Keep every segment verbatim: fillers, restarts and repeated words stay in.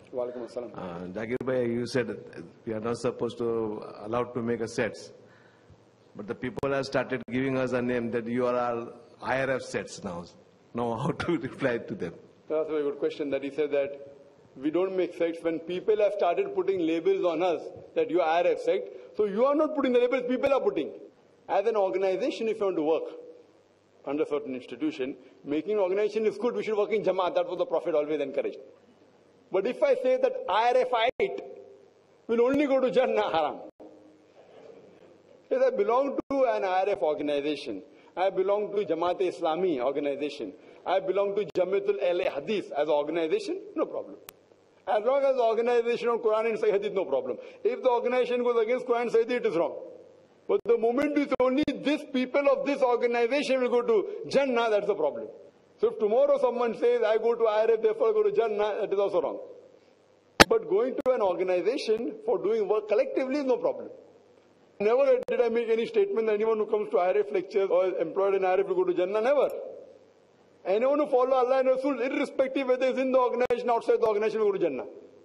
Walaikum assalam. Uh, Jagir Bhai, you said we are not supposed to allowed to make a sets, but the people have started giving us a name that you are all I R F sets now. Know how to reply to them? That's a very good question. That he said that we don't make sects when people have started putting labels on us that you are I R F sect. So you are not putting the labels; people are putting. As an organization, if you want to work under a certain institution, making an organization is good. We should work in Jamaat. That's what the Prophet always encouraged. But if I say that I R F-ite will only go to Jannah, haram. If I belong to an I R F organization, I belong to Jamaat Islami organization, I belong to Jamiatul Ahle Hadith as an organization, no problem. As long as the organization on Quran and Sahih Hadith, no problem. If the organization goes against Quran and Sahih Hadith, it is wrong. But the moment it's only this people of this organization will go to Jannah, that's the problem. So if tomorrow someone says, I go to I R F, therefore I go to Jannah, that is also wrong. But going to an organization for doing work collectively is no problem. Never did I make any statement that anyone who comes to I R F lectures or is employed in I R F will go to Jannah, never. Anyone who follows Allah and Rasul, irrespective whether it's in the organization, outside the organization, will go to Jannah.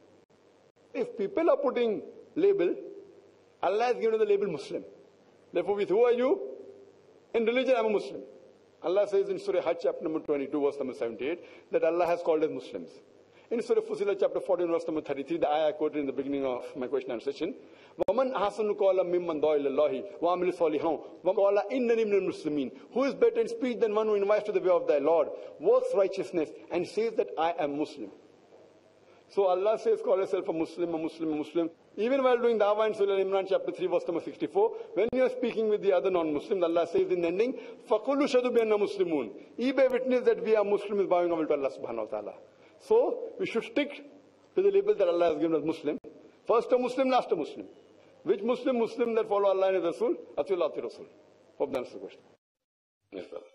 If people are putting label, Allah has given the label Muslim. Therefore, with who are you? In religion, I'm a Muslim. Allah says in Surah Hajj, chapter number twenty-two, verse number seventy-eight, that Allah has called us Muslims. In Surah Fussilat, chapter fourteen, verse number thirty-three, the ayah I quoted in the beginning of my question and answer session, وَمَنْ أَحْسَنُ قَوْلًا مِمَّنْ دَعَا إِلَى اللَّهِ وَعَمِلَ صَالِحًا وَقَالَ إِنَّنِي مِنَ الْمُسْلِمِينَ. Who is better in speech than one who invites to the way of thy Lord, works righteousness, and says that I am Muslim? So Allah says, call yourself a Muslim, a Muslim, a Muslim. Even while doing Dawah in Surah Imran, chapter three, verse number sixty-four, when you are speaking with the other non-Muslims, Allah says in the ending, فَقُلُوا شَهِدُوا بِأَنَّا مُسْلِمُونَ. Ye bear witness that we are Muslims, bowing our will to Allah subhanahu wa ta'ala. So, we should stick to the label that Allah has given us Muslim. First a Muslim, last a Muslim. Which Muslim? Muslim that follow Allah and His Rasul. Atul Atul Rasul. Hope that answers the question. Yes, sir.